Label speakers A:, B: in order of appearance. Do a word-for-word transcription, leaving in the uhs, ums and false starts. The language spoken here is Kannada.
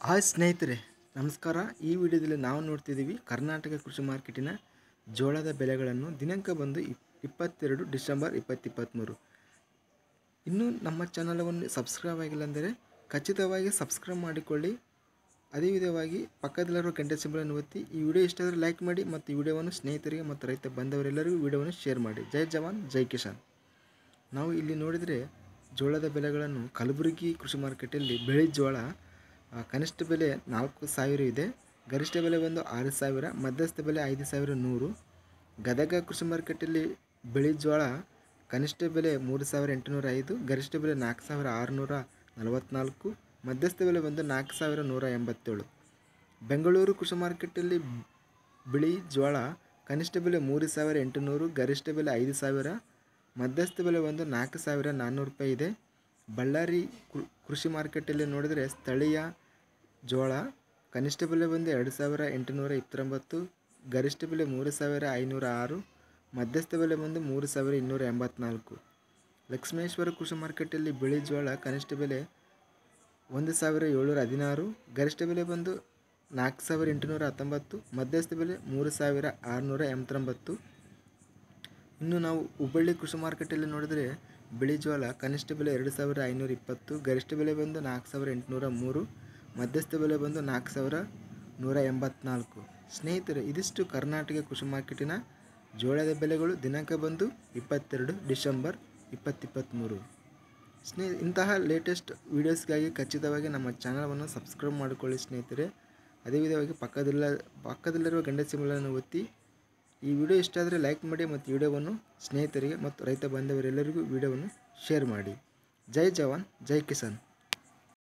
A: ಹಾಯ್ ಸ್ನೇಹಿತರೆ, ನಮಸ್ಕಾರ. ಈ ವಿಡಿಯೋದಲ್ಲಿ ನಾವು ನೋಡ್ತಿದ್ದೀವಿ ಕರ್ನಾಟಕ ಕೃಷಿ ಮಾರ್ಕೆಟಿನ ಜೋಳದ ಬೆಲೆಗಳನ್ನು. ದಿನಾಂಕ ಬಂದು ಇಪ್ಪತ್ತೆರಡು ಡಿಸೆಂಬರ್ ಇಪ್ಪತ್ತಿಪ್ಪತ್ತ್ಮೂರು. ಇನ್ನೂ ನಮ್ಮ ಚಾನಲವನ್ನು ಸಬ್ಸ್ಕ್ರೈಬ್ ಆಗಿಲ್ಲ ಅಂದರೆ ಖಚಿತವಾಗಿ ಸಬ್ಸ್ಕ್ರೈಬ್ ಮಾಡಿಕೊಳ್ಳಿ. ಅದೇ ವಿಧವಾಗಿ ಪಕ್ಕದಲ್ಲಿರುವ ಗಂಟೆ ಸಿಂಬಲನ್ನು ಒತ್ತಿ. ಈ ವಿಡಿಯೋ ಇಷ್ಟ ಆದರೆ ಲೈಕ್ ಮಾಡಿ ಮತ್ತು ಈ ವಿಡಿಯೋವನ್ನು ಸ್ನೇಹಿತರಿಗೆ ಮತ್ತು ರೈತ ಬಂದವರೆಲ್ಲರಿಗೂ ವಿಡಿಯೋವನ್ನು ಶೇರ್ ಮಾಡಿ. ಜೈ ಜವಾನ್ ಜೈ ಕಿಸಾನ್. ನಾವು ಇಲ್ಲಿ ನೋಡಿದರೆ ಜೋಳದ ಬೆಲೆಗಳನ್ನು ಕಲಬುರಗಿ ಕೃಷಿ ಮಾರ್ಕೆಟಲ್ಲಿ ಬಿಳಿ ಜೋಳ ಕನಿಷ್ಠ ಬೆಲೆ ನಾಲ್ಕು ಸಾವಿರ ಇದೆ, ಗರಿಷ್ಠ ಬೆಲೆ ಬಂದು ಆರು ಸಾವಿರ, ಮಧ್ಯಸ್ಥ ಬೆಲೆ ಐದು ಸಾವಿರ ನೂರು. ಗದಗ ಕೃಷಿ ಮಾರ್ಕೆಟಲ್ಲಿ ಬಿಳಿ ಜೋಳ ಕನಿಷ್ಠ ಬೆಲೆ ಮೂರು ಸಾವಿರ ಎಂಟುನೂರ ಐದು, ಗರಿಷ್ಠ ಬೆಲೆ ನಾಲ್ಕು ಸಾವಿರ ಆರುನೂರ ನಲವತ್ತ್ನಾಲ್ಕು, ಮಧ್ಯಸ್ಥ ಬೆಲೆ ಬಂದು ನಾಲ್ಕು ಸಾವಿರ ನೂರ ಎಂಬತ್ತೇಳು. ಬೆಂಗಳೂರು ಕೃಷಿ ಮಾರ್ಕೆಟಲ್ಲಿ ಬಿಳಿ ಜೋಳ ಕನಿಷ್ಠ ಬೆಲೆ ಮೂರು ಸಾವಿರ ಎಂಟುನೂರು, ಗರಿಷ್ಠ ಬೆಲೆ ಐದು ಸಾವಿರ, ಮಧ್ಯಸ್ಥ ಬೆಲೆ ಒಂದು ನಾಲ್ಕು ಸಾವಿರ ನಾನ್ನೂರು ರೂಪಾಯಿ ಇದೆ. ಬಳ್ಳಾರಿ ಕೃಷಿ ಮಾರ್ಕೆಟಲ್ಲಿ ನೋಡಿದರೆ ಸ್ಥಳೀಯ ಜೋಳ ಕನಿಷ್ಠ ಬೆಲೆ ಬಂದು ಎರಡು ಸಾವಿರ ಎಂಟುನೂರ ಇಪ್ಪತ್ತೊಂಬತ್ತು, ಗರಿಷ್ಠ ಬೆಲೆ ಮೂರು ಸಾವಿರ ಐನೂರ ಆರು, ಮಧ್ಯಸ್ಥ ಬೆಲೆ ಬಂದು ಮೂರು ಸಾವಿರ ಇನ್ನೂರ ಎಂಬತ್ನಾಲ್ಕು. ಲಕ್ಷ್ಮೇಶ್ವರ ಕೃಷಿ ಮಾರ್ಕೆಟಲ್ಲಿ ಬಿಳಿ ಜೋಳ ಕನಿಷ್ಠ ಬೆಲೆ ಒಂದು ಸಾವಿರ ಏಳ್ನೂರ ಹದಿನಾರು, ಗರಿಷ್ಠ ಬೆಲೆ ಬಂದು ನಾಲ್ಕು ಸಾವಿರ ಎಂಟುನೂರ ಹತ್ತೊಂಬತ್ತು, ಮಧ್ಯಸ್ಥ ಬೆಲೆ ಮೂರು ಸಾವಿರ ಆರುನೂರ ಎಂಬತ್ತೊಂಬತ್ತು. ಇನ್ನು ನಾವು ಹುಬ್ಬಳ್ಳಿ ಕೃಷಿ ಮಾರ್ಕೆಟಲ್ಲಿ ನೋಡಿದರೆ ಬಿಳಿ ಜೋಳ ಕನಿಷ್ಠ ಬೆಲೆ ಎರಡು ಸಾವಿರ ಐನೂರ ಇಪ್ಪತ್ತು, ಗರಿಷ್ಠ ಬೆಲೆ ಬಂದು ನಾಲ್ಕು ಸಾವಿರ ಎಂಟುನೂರ ಮೂರು, ಮಧ್ಯಸ್ಥ ಬೆಲೆ ಬಂದು ನಾಲ್ಕು ಸಾವಿರ ನೂರ ಎಂಬತ್ನಾಲ್ಕು. ಸ್ನೇಹಿತರೆ, ಇದಿಷ್ಟು ಕರ್ನಾಟಕ ಕೃಷಿ ಮಾರ್ಕೆಟಿನ ಜೋಳದ ಬೆಲೆಗಳು. ದಿನಾಂಕ ಬಂದು ಇಪ್ಪತ್ತೆರಡು ಡಿಸೆಂಬರ್ ಇಪ್ಪತ್ತಿಪ್ಪತ್ತ್ಮೂರು. ಸ್ನೇಹ ಇಂತಹ ಲೇಟೆಸ್ಟ್ ವೀಡಿಯೋಸ್ಗಾಗಿ ಖಚಿತವಾಗಿ ನಮ್ಮ ಚಾನಲನ್ನು ಸಬ್ಸ್ಕ್ರೈಬ್ ಮಾಡಿಕೊಳ್ಳಿ ಸ್ನೇಹಿತರೆ. ಅದೇ ವಿಧವಾಗಿ ಪಕ್ಕದಲ್ಲ ಪಕ್ಕದಲ್ಲಿರುವ ಗಂಟೆ ಸಿಂಬಲನ್ನು ಒತ್ತಿ. ಈ ವಿಡಿಯೋ ಇಷ್ಟ ಆದರೆ ಲೈಕ್ ಮಾಡಿ ಮತ್ತು ವಿಡಿಯೋವನ್ನು ಸ್ನೇಹಿತರಿಗೆ ಮತ್ತು ರೈತ ಬಾಂಧವರೆಲ್ಲರಿಗೂ ವಿಡಿಯೋವನ್ನು ಶೇರ್ ಮಾಡಿ. ಜೈ ಜವಾನ್ ಜೈ ಕಿಸಾನ್.